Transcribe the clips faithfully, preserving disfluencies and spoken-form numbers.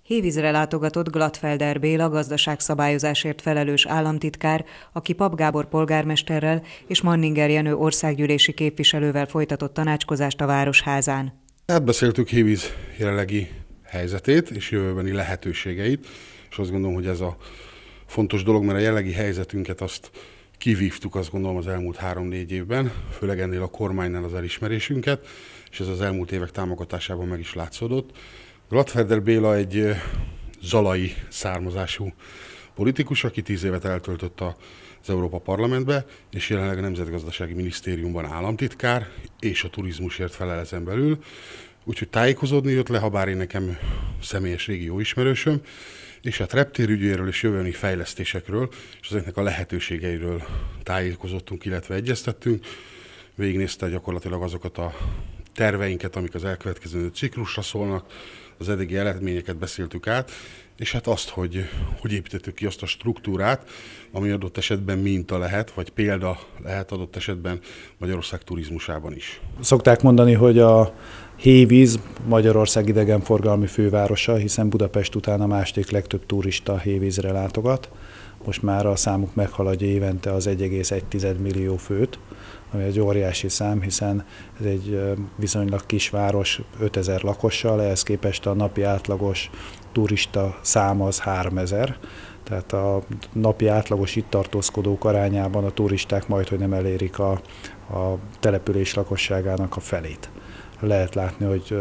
Hévízre látogatott Glattfelder Béla gazdaságszabályozásért felelős államtitkár, aki Papp Gábor polgármesterrel és Manninger Jenő országgyűlési képviselővel folytatott tanácskozást a Városházán. Átbeszéltük Hévíz jelenlegi helyzetét és jövőbeni lehetőségeit, és azt gondolom, hogy ez a fontos dolog, mert a jelenlegi helyzetünket azt kivívtuk, azt gondolom, az elmúlt három-négy évben, főleg ennél a kormánynál az elismerésünket, és ez az elmúlt évek támogatásában meg is látszódott. Glattfelder Béla egy zalai származású politikus, aki tíz évet eltöltött az Európa Parlamentbe, és jelenleg a Nemzetgazdasági Minisztériumban államtitkár, és a turizmusért felel ezen belül. Úgyhogy tájékozódni jött le, habár én nekem személyes régi jó ismerősöm, és hát reptérügyéről és jövőbeni fejlesztésekről, és ezeknek a lehetőségeiről tájékozottunk, illetve egyeztettünk. Végignézte gyakorlatilag azokat a terveinket, amik az elkövetkező ciklusra szólnak, az eddigi eredményeket beszéltük át, és hát azt, hogy hogy építettük ki azt a struktúrát, ami adott esetben minta lehet, vagy példa lehet adott esetben Magyarország turizmusában is. Szokták mondani, hogy a Hévíz Magyarország idegenforgalmi fővárosa, hiszen Budapest után a második legtöbb turista Hévízre látogat. Most már a számuk meghaladja évente az egy egész egy millió főt, ami egy óriási szám, hiszen ez egy viszonylag kis város ötezer lakossal, ehhez képest a napi átlagos turista szám az háromezer, tehát a napi átlagos itt tartózkodók arányában a turisták majdhogy nem elérik a, a település lakosságának a felét. Lehet látni, hogy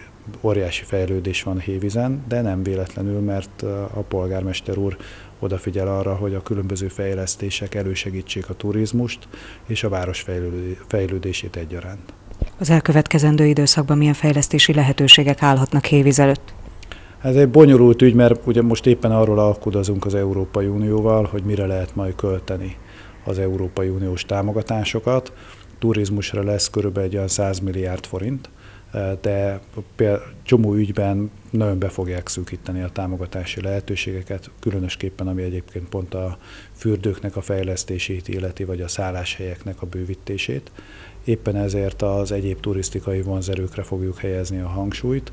óriási fejlődés van Hévízen, de nem véletlenül, mert a polgármester úr odafigyel arra, hogy a különböző fejlesztések elősegítsék a turizmust és a város fejlődését egyaránt. Az elkövetkezendő időszakban milyen fejlesztési lehetőségek állhatnak Hévíz előtt? Ez egy bonyolult ügy, mert ugye most éppen arról alkudozunk az Európai Unióval, hogy mire lehet majd költeni az Európai Uniós támogatásokat. Turizmusra lesz körülbelül egy olyan száz milliárd forint, de például csomó ügyben nagyon be fogják szűkíteni a támogatási lehetőségeket, különösképpen ami egyébként pont a fürdőknek a fejlesztését illeti, vagy a szálláshelyeknek a bővítését. Éppen ezért az egyéb turisztikai vonzerőkre fogjuk helyezni a hangsúlyt,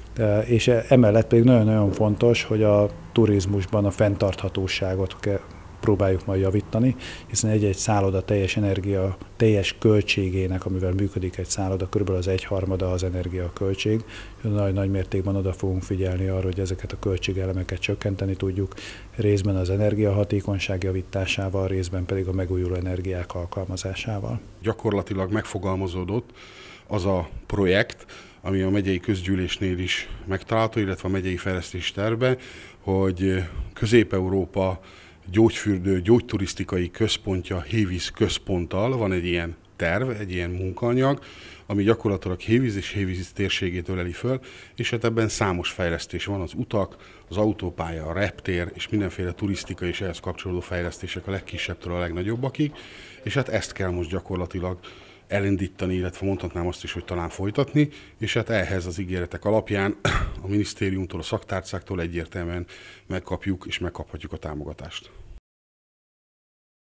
és emellett pedig nagyon-nagyon fontos, hogy a turizmusban a fenntarthatóságot próbáljuk majd javítani, hiszen egy-egy szálloda teljes energia, teljes költségének, amivel működik egy szálloda, körülbelül az egyharmada az energiaköltség. Nagy-nagy mértékben oda fogunk figyelni arra, hogy ezeket a költségelemeket csökkenteni tudjuk, részben az energiahatékonyság javításával, részben pedig a megújuló energiák alkalmazásával. Gyakorlatilag megfogalmazódott az a projekt, ami a megyei közgyűlésnél is megtalálható, illetve a megyei fejlesztési tervben, hogy Közép-Európa gyógyfürdő, gyógyturisztikai központja Hévíz központtal van egy ilyen terv, egy ilyen munkaanyag, ami gyakorlatilag Hévíz és Hévíz térségét öleli föl, és hát ebben számos fejlesztés van, az utak, az autópálya, a reptér és mindenféle turisztikai és ehhez kapcsolódó fejlesztések a legkisebbtől a legnagyobbakig, és hát ezt kell most gyakorlatilag elindítani, illetve mondhatnám azt is, hogy talán folytatni, és hát ehhez az ígéretek alapján a minisztériumtól, a szaktárcáktól egyértelműen megkapjuk és megkaphatjuk a támogatást.